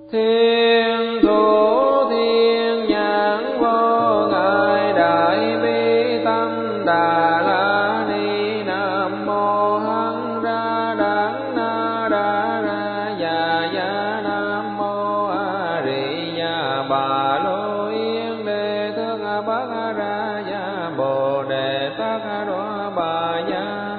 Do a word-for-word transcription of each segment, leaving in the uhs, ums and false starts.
Thiên thủ thiên nhãn vô ngại đại bi tâm đà la ni. Nam mô hằng ra đắng na đa ra già ya. Nam mô a di đà bà lô yên đề thượng bát ra ya. Bồ đề tát đọa bà ya.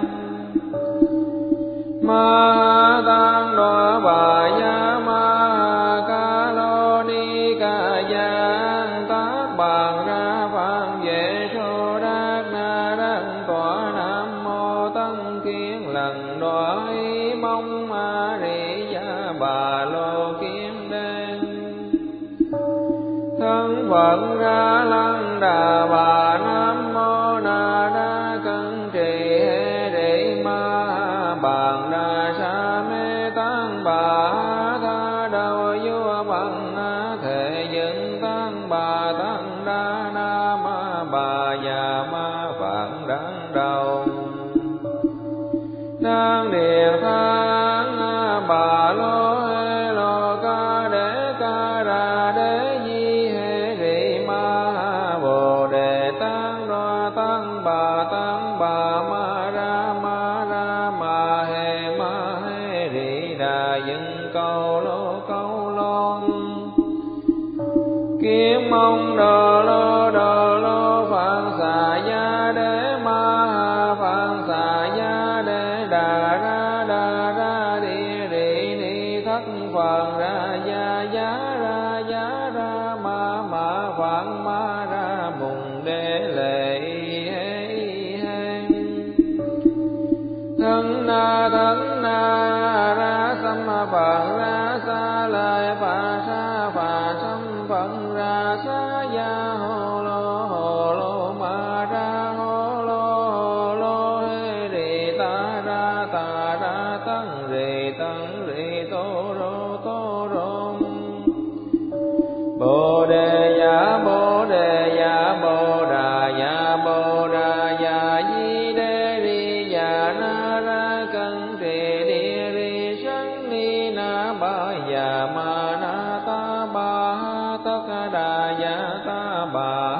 Ma tăng đọa bà ya. Ma ca lô ni ca giang tác bàn ra phạn vệ sô đắc na đắc tọa. Nam mô tân kiến lần đọa ý mong a di đà bà lô kiến đen. Thân phận ra lăng đà bà. Nam mô na đa cân trì hê đệ ma bàn đà sa mê tăng bà. Tha đầu vua bằng thể dựng tăng bà. Tăng đa na ma bà già ma phạn đắng đầu. Đang điện thang bà lô hê lô ca đế ca ra đế di hê rị ma. Bồ đề tăng đọa tăng bà. Tăng bà ma ra ma ra ma hê ma hê rị đà dựng câu lô câu lô. Kiếm mong đờ lô đờ lô phạn xà ya đế ma. Phạn xà ya đế đà ra đà ra đi rị ni. Thất phạn ra ya ya ra ya ra ma ma phạn ma ra mùng đế lệ hê hê. Thân na thân na ra sam phạn ra sa lợi phạn sa phạn sam phận ra sa ya. Hồ lô hồ lô ma ra hồ lô hồ lô hê rị ta ra ta ra tăng rị tăng rị tô rô tô rô. Bồ đề ya bồ đề ya bồ đà ya bồ đà ya di đê ri ya na ra cân trì đi ri sanh ni na ba ya ma na ta ba tất đà ya ta ba.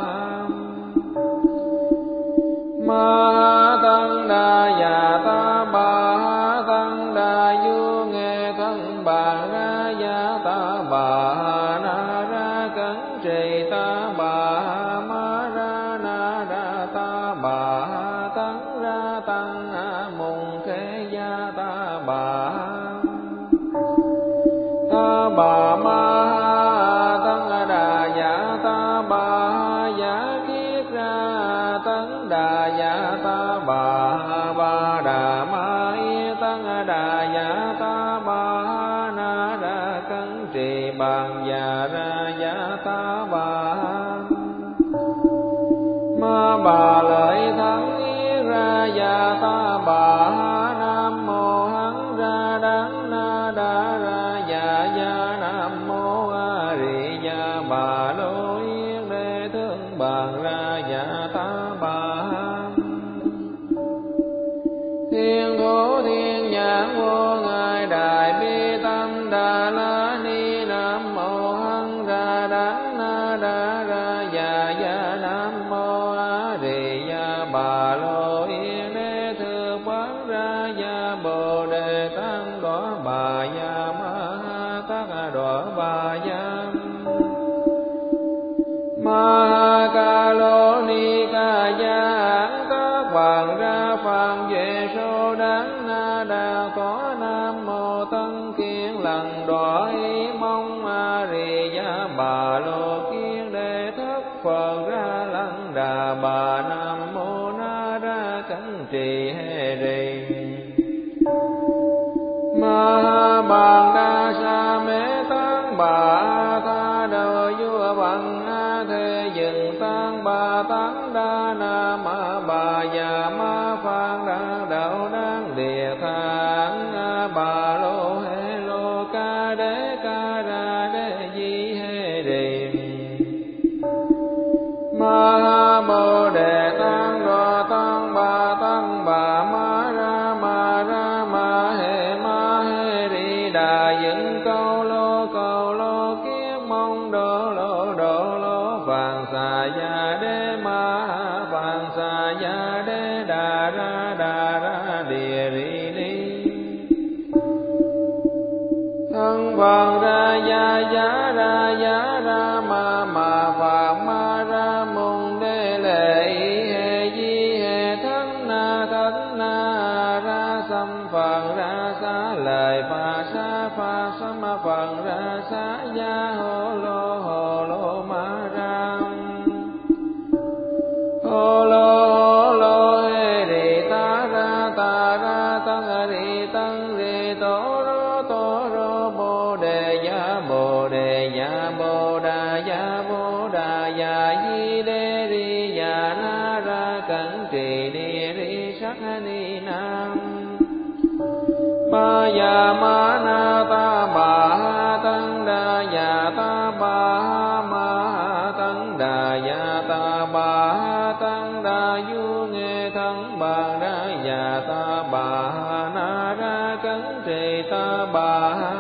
Ma tăng đà ya ta ba. Tăng đà du nghe thân bàn ra ya ta ba. Na ra cấn trì ta ba. Ma ra na ra ta ba. Tăng ra tăng mùng khế ya ta ba. Ta ba ma tăng đà ya ta ba. Ya kiết ra tăng đà ya ta ba. Ba đà ma y tăng đà ya ta ba. Na ra cấn trì bàn ya ra ya ta ba. Ma bà lợi thắng y ra ya ta ba. Nam mô hằng ra đắng na đa ra ya ya. Nam mô a di đà bà lô yên đề thượng bàn ra ya ta ba. Thiên thủ thiên nhãn vô ngại đại bi tâm đà la ni. Nam mô hằng ra đắng na đa ra ya ya. Nam mô a di đà bà lô yên đề thượng bàn ra ya. Bồ đề tăng đọa bà ya ma tát đọa bà ya. Ma ca lô ni ca giang tác bàn ra phạn vệ sô đắng na đà tọa. Nam mô tân kiến lần đọa ý mong a di đà bà lô kiến đề thất phật ra lăng đà bà. Nam mô na ra cấn trì hê rì ma bàn đa sa mê tăng bà. Tha đầu vua bằng thế dừng tăng bà. Tăng đa na ma bà già ma phan đa đạo đáng địa thang. Bà lô hê lô ca đế ca ra đế di hê rì ma. Bồ đề tăng đọa tăng bà. Tăng bà ma ra ma ra ma hê ma hê rì đà dựng câu lô câu lô ya ya ra ya ra ma ma phạt ma ra môn đê lệ hệ di hệ thân na thân na ra xăm phật ra xá lời pha sa pha sa ma phật ra xá ya hồ lô hồ lô ma ra hồ lô hồ lô hê rì ta ra ta ra tăng rì tăng rì tổ rô tổ rô bồ đề ya bồ đề ya bồ đà ya bồ đà ya di đê ri ya na ra cẩn trì ni ri sắc ni nam ma ya ma na ta bà ha tăng đà ya ta bà ha ma ha tăng đà ya ta bà ha tăng đà du nghe thân bà ra ya ta bà ha na ra cẩn trì ta bà ha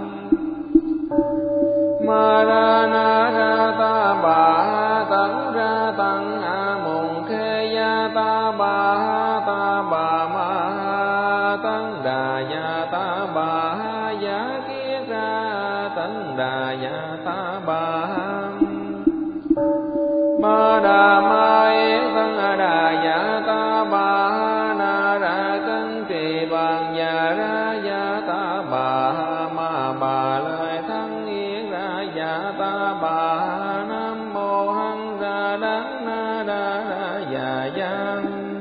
ma ra na ra ta bà ha tăng ra tăng a mùng khê ya ta bà ha ta bà ma ha tăng đà ya ta bà ha ya kiết ra tăng đà ya ta bà ha ma đà ma yết tăng đà ya ta bà ha na ra cân trì bằng ya ra ya ta bà ha ma bà lời thắng yết ra ya ta bà ha nam mô hằng ra đắng na đa ra ya ya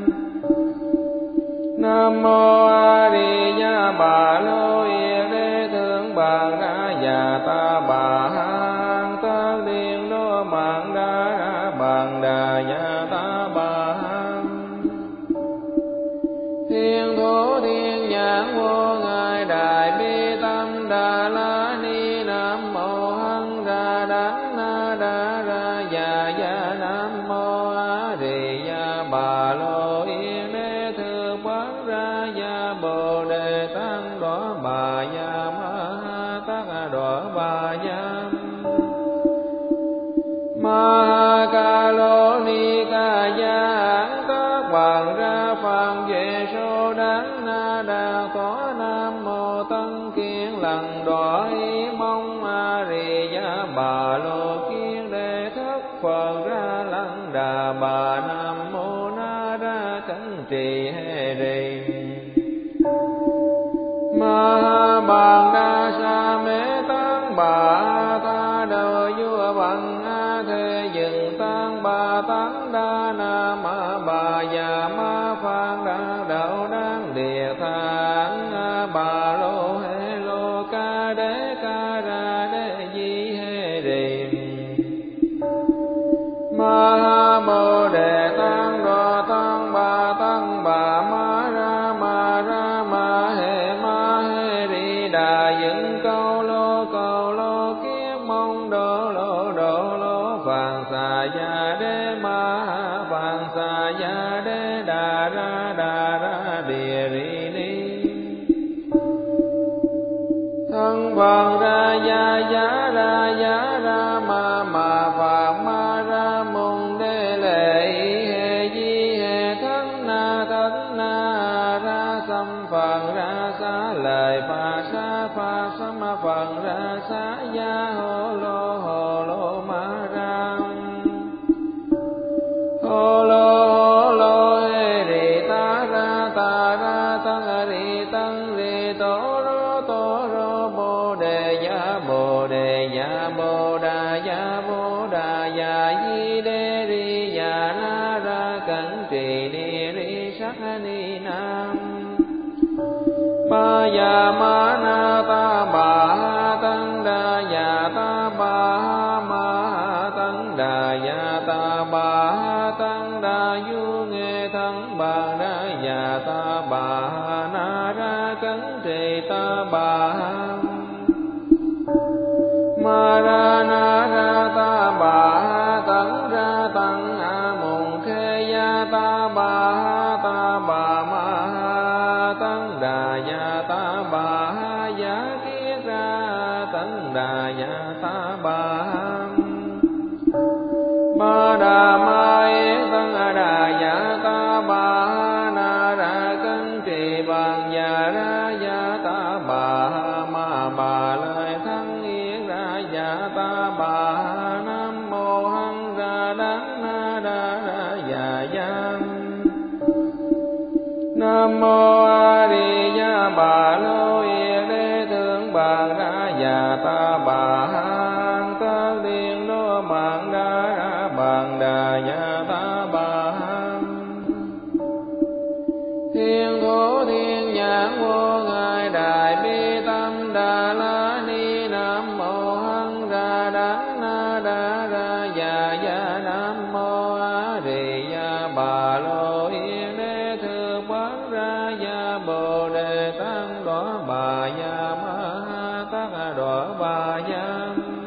nam mô a di đà bà lô yết đế thượng bằng ra ya ta bà ha tất điện đô mạng đa ra bằng đà ya ta bà ha thiên thủ thiên nhãn vô ngài đại bi tâm đà la ni nam mô hằng ra đắng na đa ra ya ya nam mô a di đà bà lô yết đế thượng bằng ra ya bồ đề tăng đỏ bà ya ma ha tát đỏ bà ya ma ca lô ni ca ya tác bằng ra phàm về số đắng na đà tỏ nam mô tân kiên lần đỏ ý mong a di đà bà lô kiên đề thất phật ra lăng đà bà nam mô na ra cẩn trì hê rì ma bằng đa sa mê tăng bà tha đầu vua bằng a thế dừng tăng bà tăng đa na ma bà già ma phan đa đạo đáng địa thang bà lô hê lô ca đế ca ra đế di hê rì ma bồ đề tăng đô tăng bà tăng bà ma ra ma ra ma hê ma hê ri đà dựng câu lô câu lô kiết mong đô lô đô lô phạn xà ya đế ma phạn xà ya đế đà ra đà ra địa ri ni thân phật ra ya ya ra ya ra ma ma phạt ma ra môn đê lệ hệ di hệ thân na thân na ra xăm phật ra xá lời pha sa pha sa ma phật ra xá ya hồ lô hồ lô ma ra hồ lô hồ lô hê rì ta ra ta ra tăng rì tăng rì tổ rô tổ rô bồ đề ya bồ đề ya bồ đà ya bồ đà ya di đê ri ya na ra cẩn trì ni ri sắc ni nam ma ya ma na ta bà ha tăng đà ya ta bà ha ma ha tăng đà ya ta bà ha tăng đà du nghe thân bà ra ya ta bà ha na ra cẩn trì ta bà ha ma ra na ra ta bà ha tăng ra tăng a mùng khê ya ta bà ha ta bà ma ha tăng đà ya ta bà ha ya kiết ra tăng đà ya ta bà ha ma đà ma yết tăng đà ya ta bà ha na ra cân trì bằng ya ra ya ta bà ha ma bà lời thắng yết ra ya ta bà nam mô hăng ra đắng na đa ra ya ya. Nam mô A Di Đà Bà Lô Yên Đế Thượng Bà Ra Già Ta Bà Han Tất Điên Đô Mạng Đa Ra Bàn Đà Già Ta Bà Han. Thiên Thủ Thiên Nhãn Vô Ngài Đại Bi Tâm Đà La Ni. Nam mô Hăng Ra Đắng Na Đa Ra Già Ya. Nam mô A Di Đà Bà Lô Yên Đế Thượng Bát Ra Ya Bồ Đề Tăng Đỏ Bà Ya Ma Ha Tát Đỏ Bà Ya.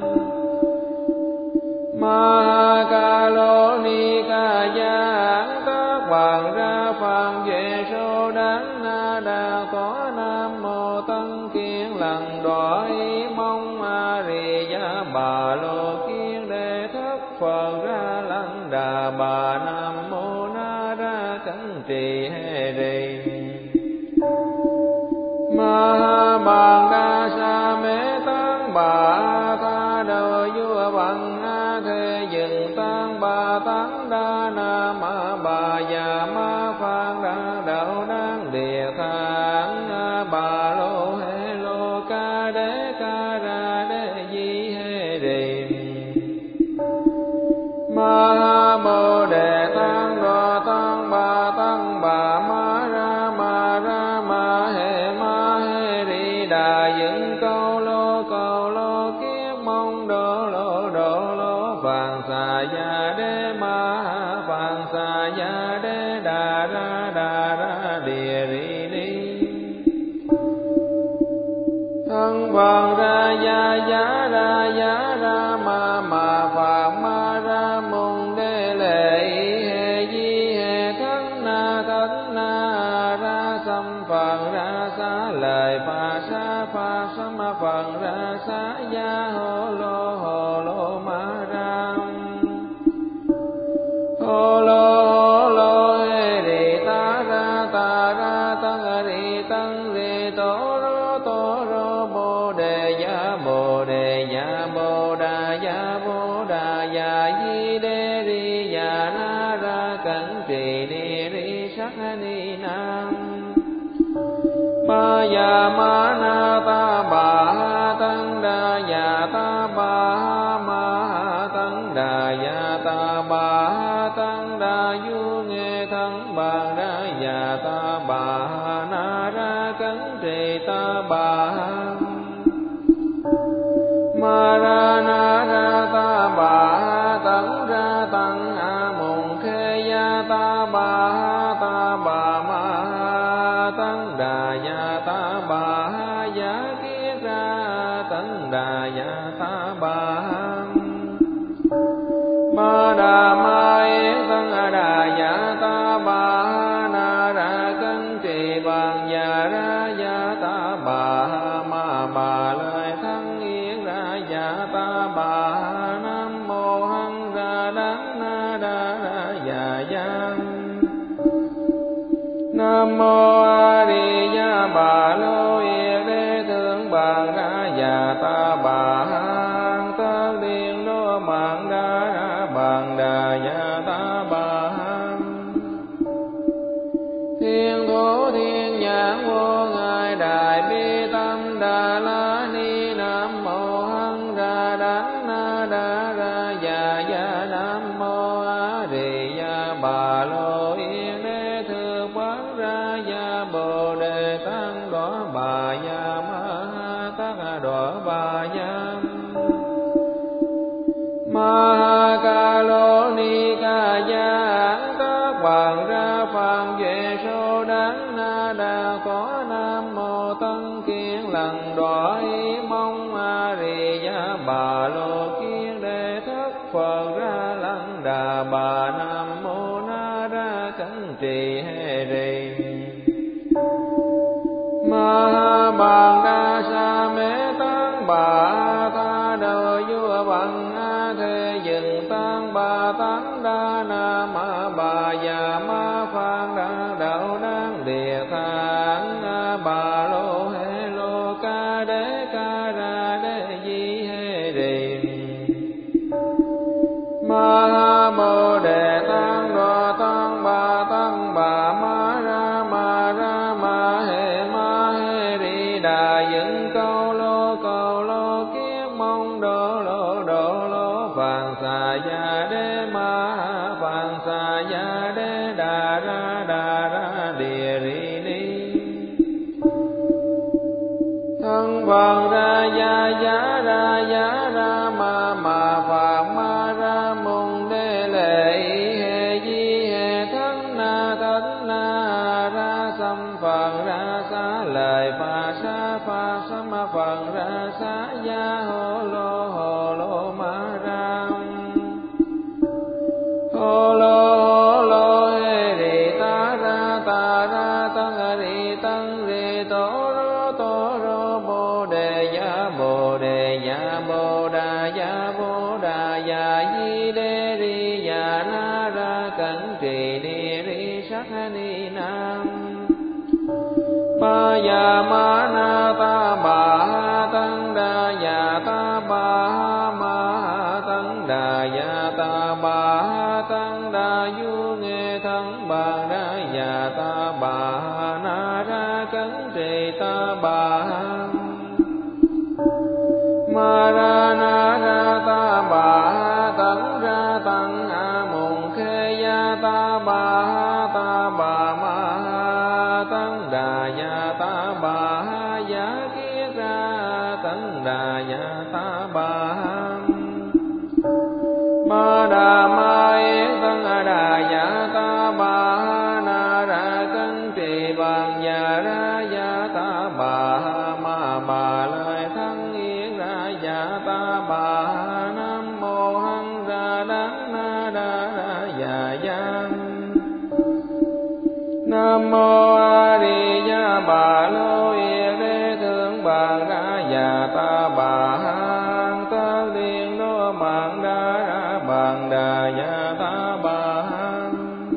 Ma Ca Lô Ni Ca Ya Hán Tát Bàn Ra Phạm Vệ Sô Đán Na Đà Có. Nam mô Tân Kiên Lần Đỏ Ý Mong A Di Đà Bà Lô Kiên Đề Thất Phật Ra Lăng Đà Bà. Nam mô Na Ra Cẩn Trì Hê Rì. Ma Bàn Đa Sa Mê Tăng Bà Tha Đầu Vua Bằng A Thế Dừng Tăng Bà Tăng Đa Nam Bà Già Ma Phan Đa Đạo Đăng Địa Thang Bà Lô Hê Lô Ca Đế Ca Ra Đế Di Hê Rì. Ma Bồ Đề Tăng Đô Tăng Bà Tăng Bà Ma Ra Ma Ra Ma Hê Ma Hê Ri Đà Dựng Câu Lô Câu Lô Kiết Mong Đô Lô Đô Lô Phạn Xà Ya Đế Ma Phạn Xà Ya Đế Đà Ra Đà Ra Địa Ri Ni. Thân Phật Ra Ya Ya Ra Ya Ra Ma Ma Phạn Ma Ra Môn Đế Lệ Hê Di Hê Thánh Na Thánh Na Ra Xăm Phật Ra Xá Lời Phà Sa Phà Sâm Phật Ra Xá Ya Hô Lô Hô Lô Ma Ra Hô Lô Hô Lô Hê Rì Ta Ra Ta Ra Tăng Rì Tăng Rì Tổ Rô Tổ Rô Bồ Đề Ya Bồ Đề Ya Bồ Đà Ya Bồ Đà Ya Di Đê Ri Ya Na Ra Cẩn Trì Ni Ri Sắc Ni Nam. Ma Ya Ma Na Ta Bà Ha Tăng Đà Ya Ta Bà Ha Ma Ha Tăng Đà Ya Ta Bà Ha Tăng Đà Du Nghe Thân Bàn Đà Ya Ta Bà Ha Na Ra Cẩn Trì Ta Bà Ha. Ma Ra Na Ra Ta Bà Ha Tấn Ra Tăng A Mùng Khê Ya Ta Bà Ha Ta Bà Ma Ha Tấn Đà Ya Ta Bà Ha Giá Kiết Ra Tấn Đà Ya Ta Bà Ha. Ma Đà Ma Yết Tấn Đà Ya Ta Bà Ha Na Ra Cân Trì Bàn Ya Ra Ya Ta Bà Ha Ma Bà Lời Thân Yết Ra Ya Ta Bà Ha. Nam mô Hăng Ra Đắng Na Đa Ra Ya Ya. Nam mô A Di Đà Bà Lô Yên Đế Thượng Bà Ra Ya Ta Bà Han Tất Điên Đô Mạng Đa Ra Bàn Đà Ya Ta Bà Han. Thiên Thủ Thiên Nhãn Vô Ngài Đại Bi Tâm Đà La Ni. Nam mô Hăng Ra Đắng Na Đa Ra Ya Ya. Nam mô A Di Đà Bà Lô Yên Đế Thượng Bát Ra Ya Bồ Đề Tăng Đỏ Bà Ya Ma Ha Tát Đỏ Bà Ya. Ma Ca Lô Ni Ca Ya Hán Tát Bàn Ra Phạm Vệ Sô Đán Na Đà Có. Nam mô Tân Kiên Lần Đỏ Ý Mong A Di Đà Bà Lô Kiên Đề Thất Phật Ra Lăng Đà Bà. Nam mô Na Ra Cẩn Trì Hê Rì. Ma Bàn Đa Sa Mê Tăng Bà Tha Đầu Vua Bằng A Thế Dừng Tăng Bà Tăng Đa Nam Bà Già Ma Phan Đa Đạo Đăng Địa Thang Bà Lô Hê Lô Ca Đế Ca Ra Đế Di Hê Rì. ya đế ma phạn xà ya đế đà ra đà ra địa ri ni thân phật ra ya ya ra ya ra ma ma phạn ma ra môn đế lệ hệ di hệ thân na thân na ra sam phật ra xá lời pha sa pha sam phật ra xá ya hồ lô hồ lô ma ra hồ lô hồ lô hê ri ta ra ta ra tăng ri tăng ri tô rô tô rô bồ đề ya bồ đề ya bồ đà ya bồ đà ya di đê ri ya na ra cẩn trì ni ri sắc ni nam ma ya ma na ta ba tăng đà ya ta ba ma tăng đà ya ta ba tăng đà du nghe thân bà ra ya ta ba na ra cẩn trì ta ba ma ra na ra ta ba tăng ra tăng a mùng khê ya ta ba ta ba ma tăng đà ya ta ba ya kiết ra tăng đà ya ta ba ma đà ma yết tăng đà ya ta ba na ra cân trì bằng ya ra ya ta ba ma bà lời thân yết ra ya ta ba nam mô hằng ra đắng na đa ra ya ya nam mô a di đà bà lô yết đế thương bàn ra ya ta bà hằng tơ liên đô mạng đa ra bàn đà ya ta bà hằng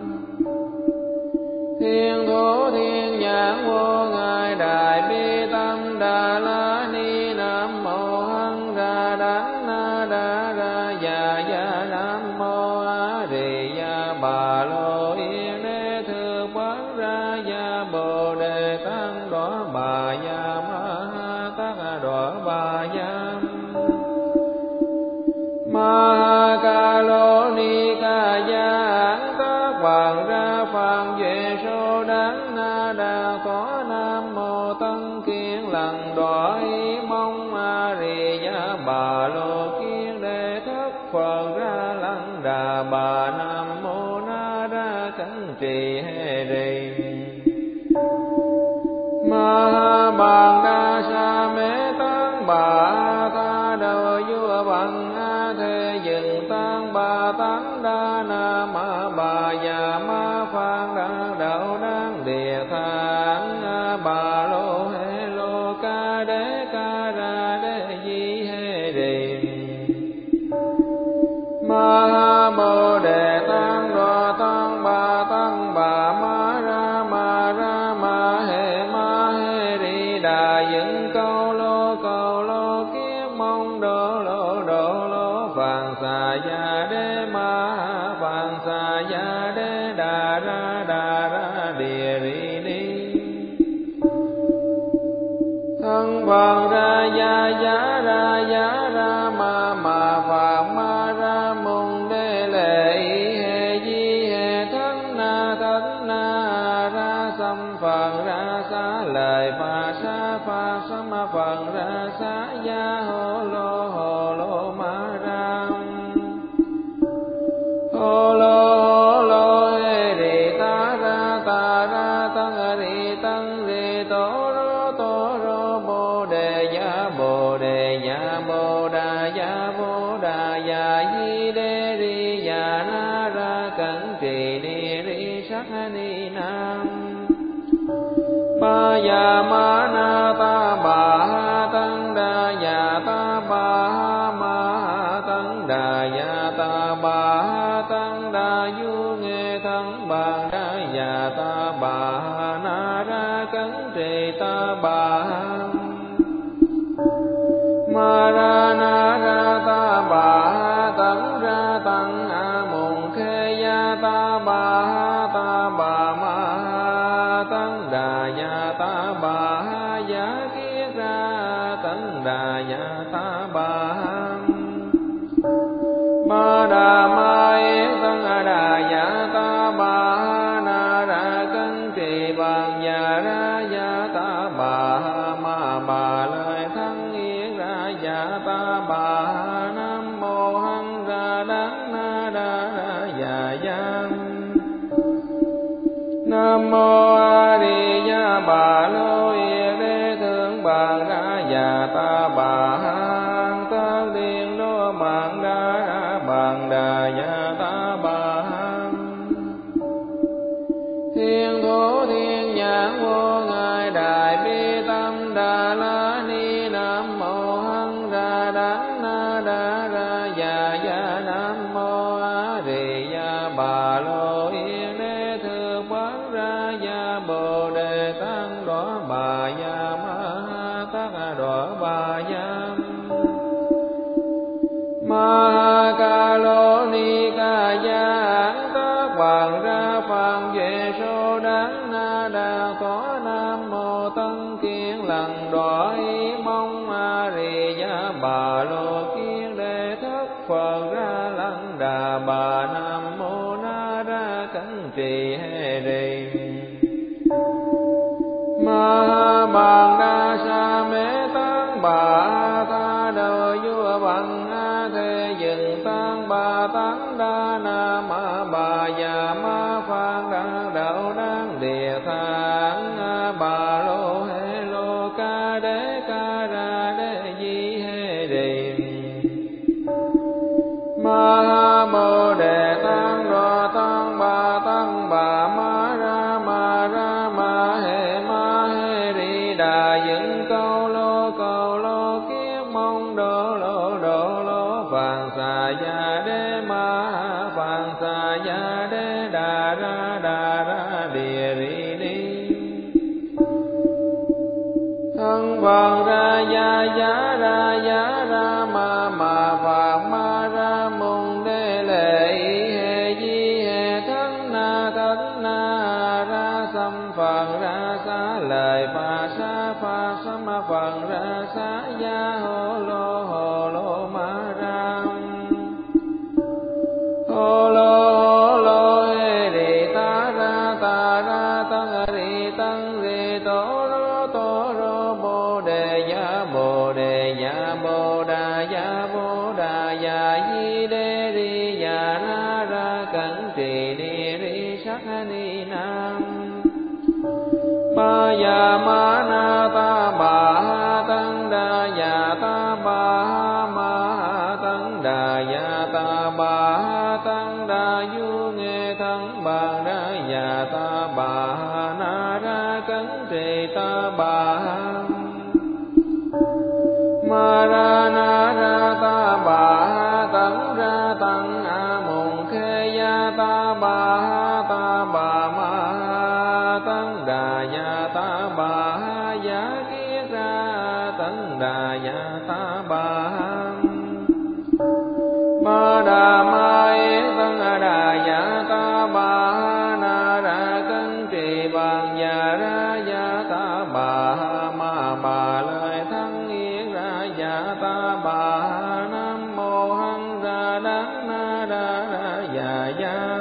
thiên thủ thiên nhãn vô ngài đại bi tâm đà la ni nam mô hằng ra đắng na đa ra ya ya nam mô a di đà bà lô yết đế thương bán ra ya bồ đề tăng đỏ bà ya ma tát đỏ bà ya ma ca lô ni ca ya an tác vàng ra phàm duệ số đắng na đà có nam mô tân kiên lần đỏ ý mong a ri ya bà lô kiên đề thất phật ra lăng đà bà nam mô na đa cẩn trì hê ri ma bàn đa sa mê tăng bà ta đầu vua bằng a thế dừng tăng bà tăng đa na ma bà ya ma phan đa đạo đăng địa thang bà lô hê lô ca đế ca ra đế di hê ri ma bồ đề tăng đô tăng bà tăng bà ma ra ma ra ma hê ma hê ri đà dựng câu lô câu lô kiết mong đô lô đô lô phạn xà ya đế ma phạn xà ya đế đà ra đà ra địa ri ni thân phật ra ya ya ra ya ra ma ma phạn ma ra môn đế lệ hệ di hệ thân na thân na ra sam phật ra xá lời pha sa pha sam phật ra xá ya hồ lô hồ lô ma ra hồ lô hồ lô hê ri ta ra ta ra tăng ri tăng ri tô rô tô rô bồ đề ya bồ đề ya bồ đà ya bồ đà ya di đê ri ya na ra cẩn trì ni ri sắc ni nam ma ya ma na ta ba tăng đà ya ta ba ma tăng đà ya ta ba tăng đà du nghe thân bàn đà ya ta ba na ra cẩn trì ta ba ma ra na ra ta ba tăng ra tăng a mùng khê ya ta ba ta ba ma tăng đà ya ta ba ya kiết ra tăng đà ya ta ba ma đà bà nam mô hăng ra đắng na đa ra già giam. Nam mô A Di Đà Bà Lô Yên Đế Thượng Bà Ra Già Ta Bà Hang Tất Điên Đô Mạng Đa Ra Bàn Đà Già Ta Bà Hang. Thiên Thủ Thiên Nhãn Vô Ngài Đại Bi Tâm Đà La Ni. Nam mô hăng ra đắng na đa ra già già. Nam mô A Di Đà Bà Lô Yên Đế Thượng Bát Ra Già Bồ Đề Tăng Đỏ Bà Già Ma Tát Đỏ Bà Già Ma Ca Lô Ni Ca Gia Tất Hoàng Ra Phạn Duệ Sô Đắng Na Đà Có. Nam mô Tân Kiên Lần Đỏ Ý Mong A Di Đà Bà Lô Kiên Đề Thất Phật Ra Lăng Đà Bà. Nam mô Na Ra Cẩn Trì Hê Rì Ma Bàn Đa Sa Mê Tăng Bà Tha Đầu Vua Bằng A Thế Dừng Tăng Bà Tăng Đa Na Ma Bà Già Ma Phan Đa Đạo Đăng Địa Thang Bà Lô Hê Lô Ca Đế Ca Ra Đế Di Hê Rì Ma Bồ Đề Tăng Đô Tăng Bà Tăng Bà Ma Ra Ma Ra Ma Hê Ma Hê Ri Đà Dựng Câu Lô Câu Lô Kiết Mong Đô Lô Đô Lô Phạn Xà Gia Đế Ma Phạn Xà Gia Đế Đà Ra Đà Ra Địa Ri Đi Thân Phạn Ra Gia Giá Ra Giá Ra Ma Ma Phạn Ma Ra Mùng Đế Lệ Hê Di Hê Thân Na Thân Na Ra Xăm Phạn Ra Xá Lời Phà Sa Phà Sa Ma Phạn Ra Xá Gia Hô Lô Hô Lô Ma Ra Hô Lô Hô Lô Hê Rì Ta Ra Ta Ra Tăng Rì Tăng Rì Tổ Rô Tổ Rô Bồ Đề Gia Bồ Đề Gia Bồ Đà Gia Bồ Đà Gia Di Đê Ri Gia Na Ra Cẩn Trì Ni Ri Sắc Ni Nam Ma Già Ma Na Ta Bà Ha Tăng Đà Già Ta Bà Ha Ma Tăng Đà Già Ta Bà Ha Tăng Đà Du Nghe Thân Bàn Ra Già Ta Bà Ha Na Ra Cẩn Trì Ta Bà Ha Ma Ra Na Ra Ta Bà Ha Tăng Ra Tăng A Mùng Khê Gia Ta Bà Ha Ta Bà Ma Tăng Đà Gia Ta Bà Ha Giá Kiết Ra Tăng Đà Gia Ta Bà Ha Ma Đà Ma Yết Tăng Đà Gia Ta Bà Ha Na Ra Cẩn Trì Bàn Già Ra Gia Ta Bà Ha Ma Bà Lời Thắng Yết Ra Gia Ta Bà Ha Nam mô hăng ra đắng na đa ra già giam.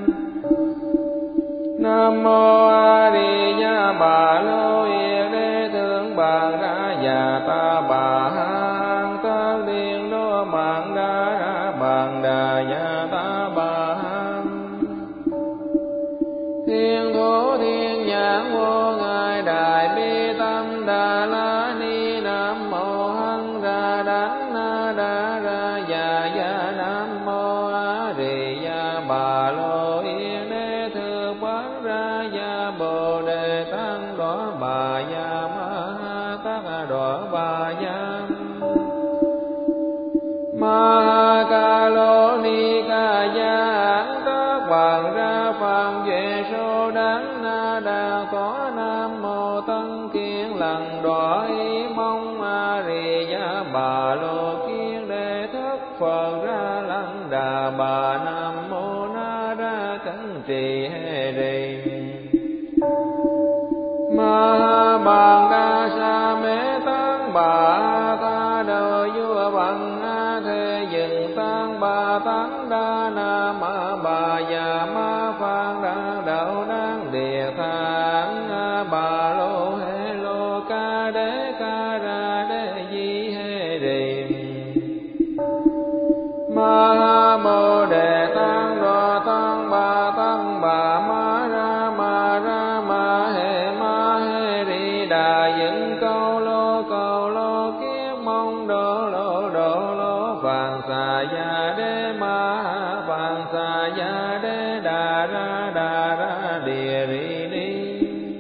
Nam mô A Di Đà Bà Lô Yên Đế Thượng Bà Ra Già Ta Bà Hang Tất Điên Đô Mạng Đa Ra Bàn Đà Già Ta Bà Hang. Thiên Thủ Thiên Nhãn Vô Ngài Đại Bi Tâm Đà La Ni. Nam mô hăng ra đắng na đa ra già già. Nam mô A Di Đà Bà Lô Yên Đế Thượng Bát Ra Già Bồ Đề Tăng Đỏ Bà Già Ma Tát Đỏ Bà Già Ma Ca Lô Ni Ca Gia Tất Hoàng Ra Phạn Duệ Sô Đắng Na Đà Có. Nam mô Tân Kiên Lần Đỏ Ý Mong A Di Đà Bà Lô Kiên Đề Thất Phật Ra Lăng Đà Bà. Nam mô Na Ra Cẩn Trì Hê Rì Ma Bàn Đa Sa Mê Tăng Bà Tha Đầu Vua Bằng A Thế Dừng Tăng Bà Tăng Đa Na Ma Bà Già Ma Phan Đa Đạo Đăng Địa Thang Bà Lô Hê Lô Ca Đế Ca Ra Đế Di Hê Rì ma ha mô đề tăng đô tăng ba tăng bà ma ra ma ra ma hệ ma hệ ri đà dựng câu lô câu lô kiết mong đô lô đô lô phạn xà ya đế ma phạn xà ya đế đà ra đà ra địa ri ni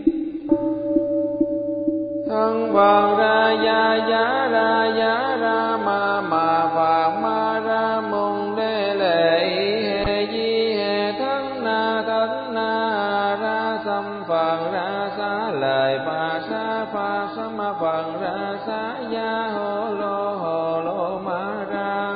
thân phật ra ya ya ra ya ra ma ma phạn ma ra môn đế lệ hệ di hệ thân na thân na ra xăm phật ra xá lời phà sa phà sa ma phật ra xá ya hô lô hô lô ma ra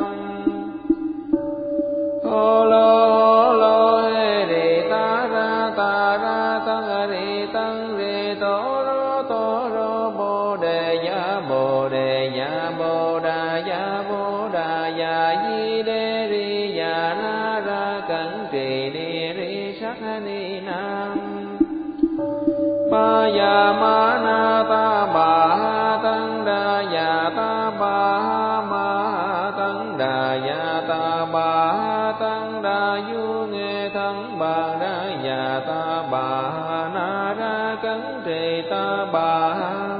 hô lô hô lô hê ri ta ra ta ra tăng ri tăng ri tổ rô tổ rô bồ đề ya bồ đề ya bồ đà ya bồ đà ya di đê ri ya na ra cẩn trì ni ri sắc ni nam ba ya ma na ta ba ha tăng đa ya ta ba ha ma ha tăng đa ya ta ba ha tăng đa du nghe thân ba đa ya ta ba ha na ra cẩn trì ta ba ha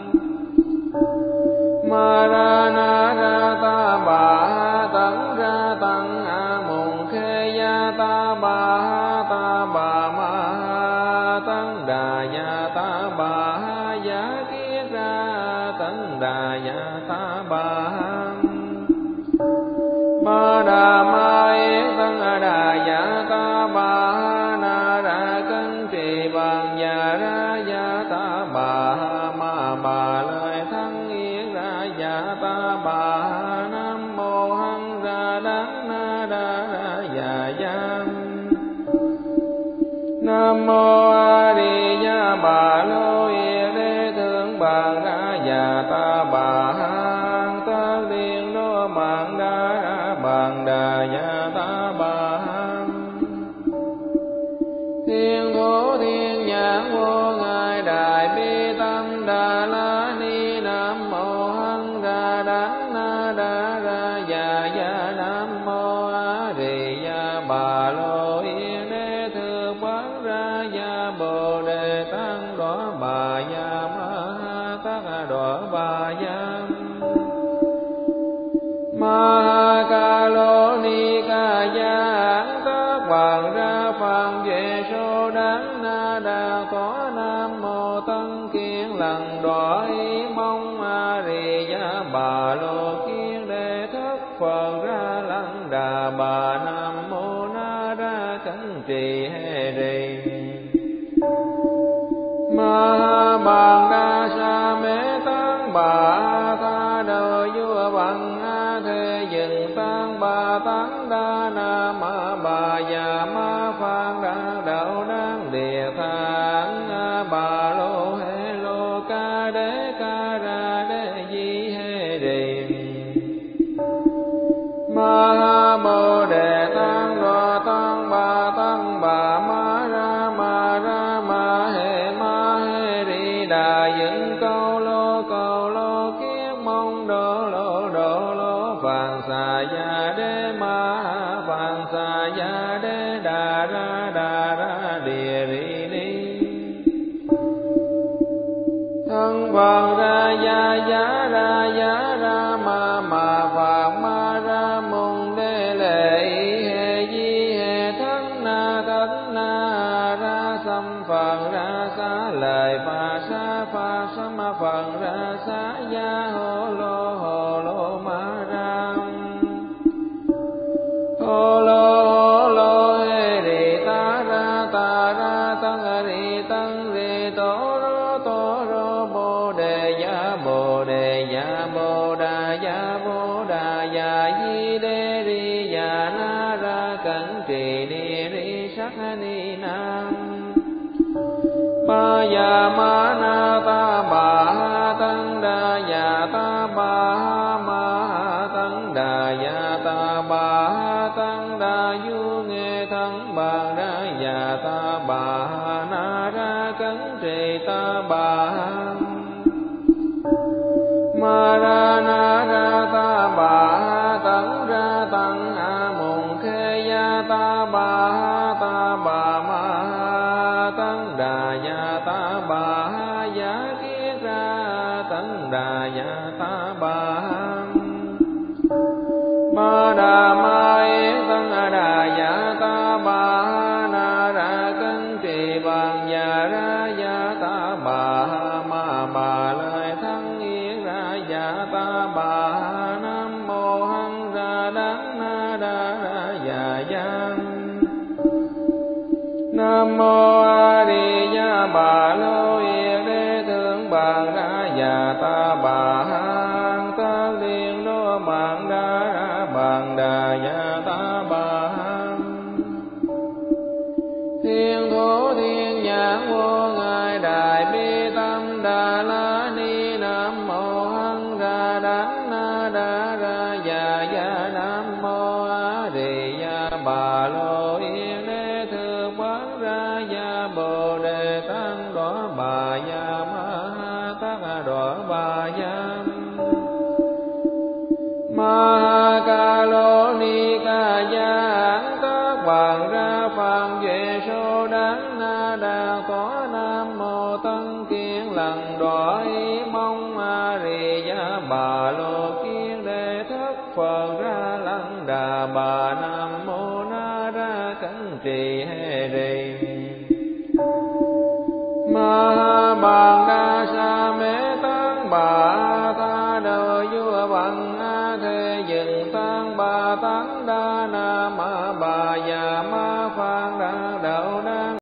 ma ra na ra ta ba ha tăng ra tăng a mùng khê ya ta ba ha ta ba ma ha tăng đà ya ta ba ha ya kiết ra tăng đà ya ta ba ha ma đà ma yết tăng đà ya ta ba ha na ra cân trì bằng ya ra ya ta ba ha ma ba lời thắng yết ra ya ta ba ha nam mô hằng ra đắng na đa ra ya ya nam mô a di đà bà lô yết đế thượng bằng ra ya ta ba ha tất liên đô bằng đa ra bằng đà ya ta ba ha thiên thủ thiên nhãn vô ngài đại bi tâm đà la ni nam mô hằng ra đắng na đa ra ya ya nam mô a di đà bà lô yết đế thượng bằng ra ya bồ đề tăng đỏ bà ya ma ha tát đỏ bà ya ma ha ca lô ni ca ya tát bằng ra phàm về số đắng na đa có nam mô tăng kiên lần đỏ ý mong a di đà bà lô kiên đề thất phật ra lăng đà bà nam mô na ra cẩn trì hê ri ma ha bằng đa sa mê tăng bà tha đời vua bằng a thế dừng tăng bà tăng đa na ma bà già ma phan đa đạo đáng địa thang a bà lô hê lô ca đế ca ra đế di hê ri ma ha bồ đề tăng đô tăng ba tăng bà ma ra ma ra ma hệ ma hệ ri đà dựng câu lô câu lô kiết mong đô lô đô lô phạn xà ya đế ma phạn xà ya đế đà ra đà ra địa ri ni thân phật ra ya ya ra ya ra ma ma phạn ma ra môn đế lệ hệ di hệ thân na thân na ra xăm phật ra xá lời phà sa phà sa ma phật ra xá ya hô lô hô lô ma ra hô lô hô lô hê ri ta ra ta ra tăng ri tăng ri tổ rô tổ rô bồ đề ya bồ đề ya bồ đà ya bồ đà ya di đê ri ya na ra cẩn trì ni ri sắc ni nam ba ya ma na ta ba ha tăng đa ya ta ba ha ma ha tăng đà ya ta ba ha tăng đa du nghe thân bằng đa ya ta ba ha na ra cẩn trì ta ba ha ma ra na ra ta ba ha tăng ra tăng ma đà ma yết tăng đà dạ ta bà na ra cân trì bằng dạ ra dạ ta bà ma bà lời thắng yết ra dạ ta bà nam mô hăng ra đắng na đa ra dạ dạ nam mô a di đà bà lô yết đế thượng bằng ra dạ ta bà hăng tác liên đô bằng đa ra bằng đà dạ ta bà hăng thiên thủ thiên nhãn vô ngài đại bi tâm đà la ni nam mô hăng ra đắng na đa ra dạ dạ nam mô a di đà bà lô yên đế thượng bát ra dạ bồ đề tăng đỏ bà dạ ma ha tát đỏ bà dạ ma ca lô ni ca gia án tác bằng ra phàm duệ số đáng na đà có nam mô tân kiên lần đỏ ý mong a rì gia bà lô kiên đề thất phật ra lăng đà bà nam mô na ra cẩn trì hê rì ma bằng đa sa mê tăng bà tha đời vua bằng a thế dừng tăng bà tăng đa na ma bà già ma